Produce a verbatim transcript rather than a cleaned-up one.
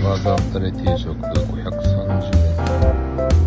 バーガータレ定食ごひゃくさんじゅうえん。